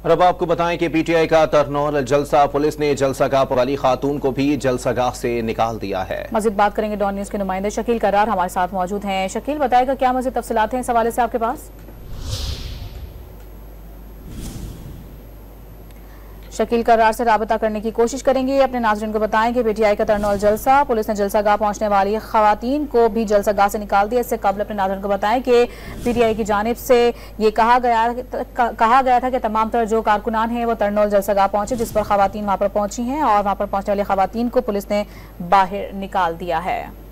और अब आपको बताएं कि पीटीआई का तरनौल जलसा, पुलिस ने जलसागाह वाली खातून को भी जलसागाह से निकाल दिया है। मजीद बात करेंगे डॉन न्यूज के नुमाइंदे शकील करार हमारे साथ मौजूद हैं। शकील, बताएगा क्या मजीद तफसीलात हैं इस हवाले से आपके पास? शकील करार से राबता करने की कोशिश करेंगे। अपने नाज़रीन को बताएं कि पीटीआई का तरनौल जलसा, पुलिस ने जलसागाह पहुंचने वाली खवातीन को भी जलसागाह से निकाल दिया। इससे कबल अपने नाज़रीन को बताएं कि पीटीआई की जानिब से ये कहा गया था कि तमाम तर जो कारकुनान हैं वो तरनौल जलसागाह पहुंचे, जिस पर खवातीन वहां पर पहुंची हैं और वहां पर पहुंचने वाली खवातीन को पुलिस ने बाहर निकाल दिया है।